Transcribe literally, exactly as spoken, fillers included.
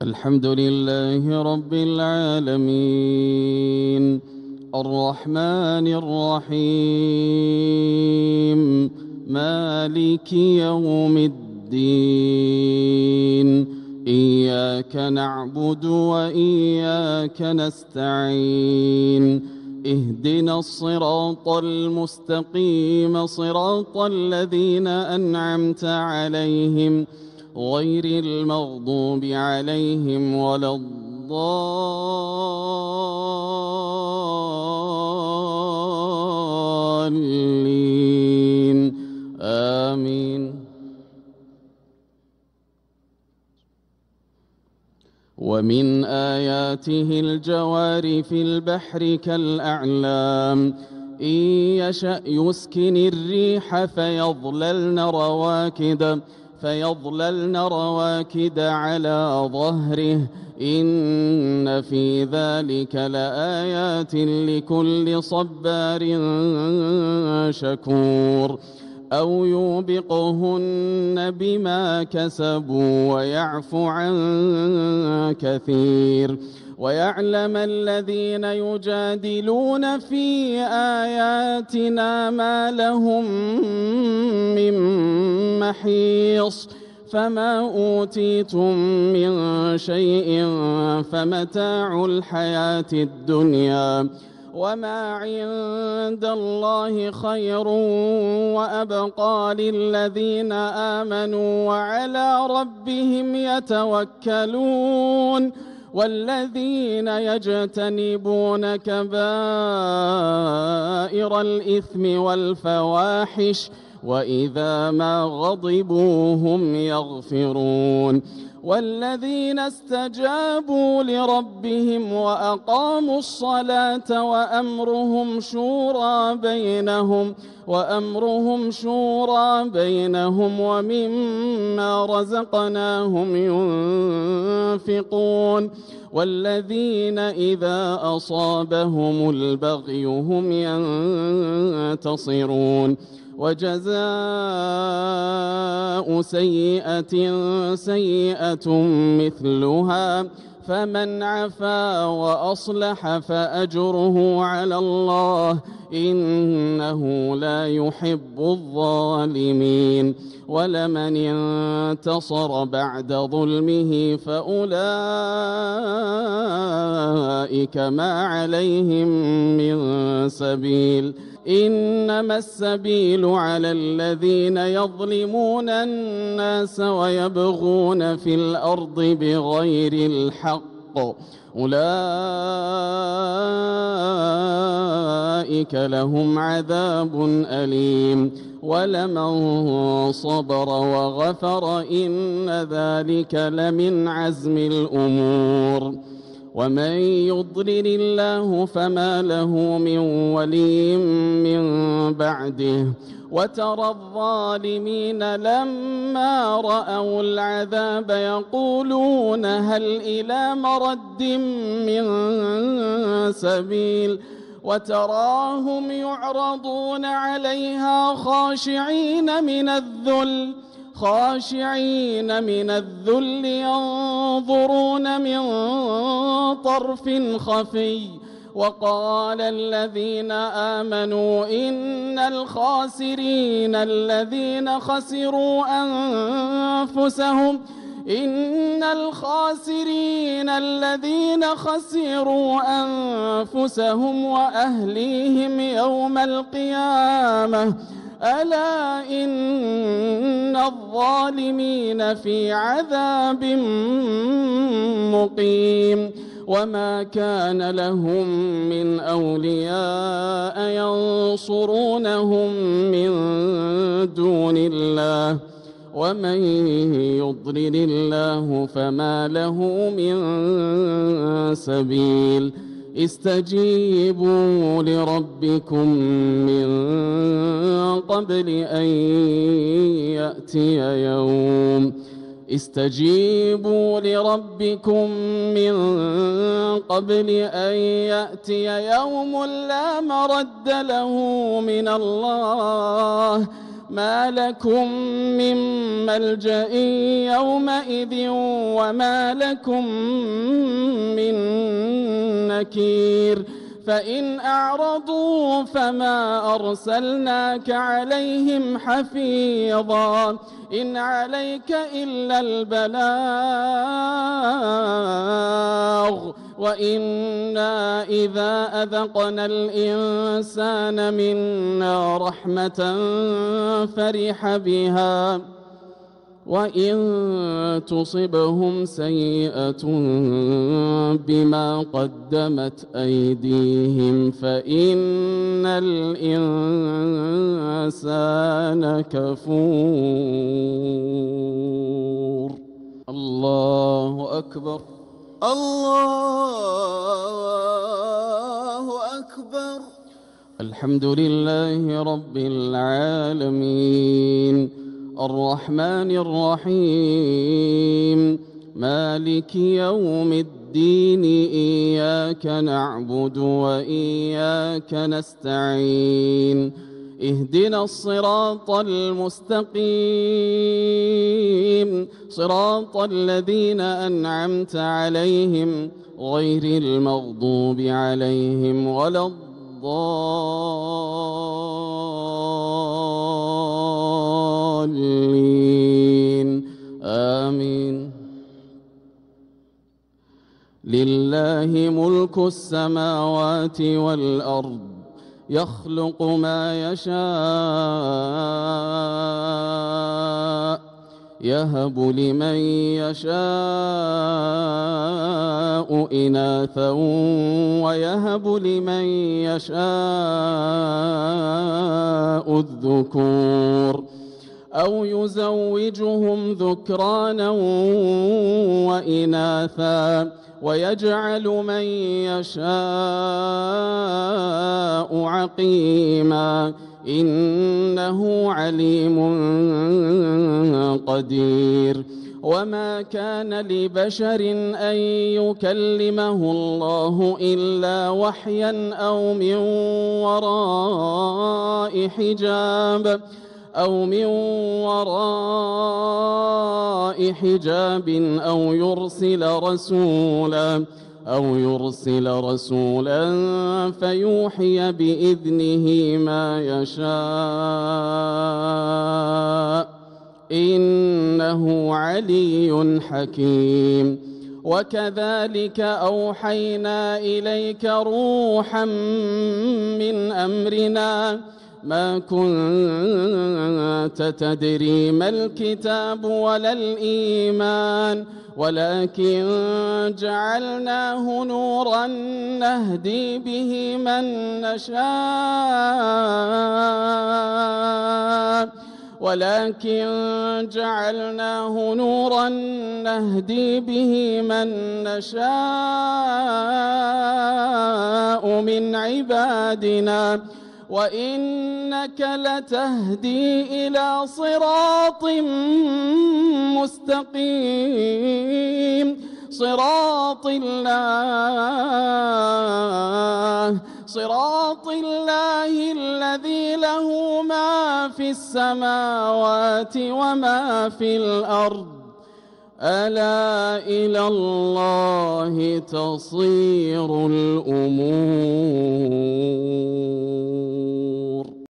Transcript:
الحمد لله رب العالمين الرحمن الرحيم مالك يوم الدين إياك نعبد وإياك نستعين اهدنا الصراط المستقيم صراط الذين أنعمت عليهم غير المغضوب عليهم ولا الضالين آمين. ومن آياته الجوار في البحر كالأعلام إن يشأ يسكن الريح فيظللن رواكد فيظللن رواكد على ظهره إن في ذلك لآيات لكل صبار شكور أو يوبقهن بما كسبوا ويعفو عن كثير ويعلم الذين يجادلون في آياتنا ما لهم من محيص فما أوتيتم من شيء فمتاع الحياة الدنيا وما عند الله خير وأبقى للذين آمنوا وعلى ربهم يتوكلون والذين يجتنبون كبائر الإثم والفواحش وإذا ما غضبوا هم يغفرون والذين استجابوا لربهم وأقاموا الصلاة وأمرهم شورى بينهم وأمرهم شورى بينهم ومما رزقناهم ينفقون والذين إذا أصابهم البغي هم ينتصرون وجزاء سيئة سيئة مثلها فمن عفا وأصلح فأجره على الله إنه لا يحب الظالمين ولمن انتصر بعد ظلمه فأولئك ما عليهم من سبيل إنما السبيل على الذين يظلمون الناس ويبغون في الأرض بغير الحق أولئك لهم عذاب أليم ولمن صبر وغفر إن ذلك لمن عزم الأمور ومن يضلل الله فما له من ولي من بعده وترى الظالمين لما رأوا العذاب يقولون هل إلى مرد من سبيل وتراهم يعرضون عليها خاشعين من الذل خاشعين من الذل ينظرون من طرف خفي وقال الذين آمنوا إن الخاسرين الذين خسروا أنفسهم إن الخاسرين الذين خسروا أنفسهم وأهليهم يوم القيامة ألا إن الظالمين في عذاب مقيم وما كان لهم من أولياء ينصرونهم من دون الله ومن يضلل الله فما له من سبيل استجيبوا لربكم من قبل أن يأتي يوم استجيبوا لربكم من قبل أن يأتي يوم لا مرد له من الله ما لكم من ملجأ يومئذ وما لكم من نكير فإن أعرضوا فما أرسلناك عليهم حفيظا إن عليك إلا البلاغ وإنا إذا أذقنا الإنسان منا رحمة فرح بها وإن تصبهم سيئة بما قدمت أيديهم فإن الإنسان كفور. الله أكبر الله أكبر. الحمد لله رب العالمين الرحمن الرحيم مالك يوم الدين إياك نعبد وإياك نستعين اهدنا الصراط المستقيم صراط الذين أنعمت عليهم غير المغضوب عليهم ولا الضالين آمين. لله ملك السماوات والأرض يخلق ما يشاء يهب لمن يشاء إناثا ويهب لمن يشاء الذكور أو يزوجهم ذكرانا وإناثا ويجعل من يشاء عقيما إنه عليم قدير. وما كان لبشر أن يكلمه الله إلا وحيا أو من وراء حجاب أو من وراء حجاب أو يرسل رسولا أو يرسل رسولا فيوحي بإذنه ما يشاء إنه علي حكيم. وكذلك أوحينا إليك روحا من أمرنا ما كنت تدري ما الكتاب ولا الإيمان ولكن جعلناه نورا نهدي به من نشاء ولكن جعلناه نورا نهدي به من نشاء من عبادنا وإنك لتهدي إلى صراط مستقيم صراط الله صراط الله الذي له ما في السماوات وما في الأرض ألا إلى الله تصير الأمور.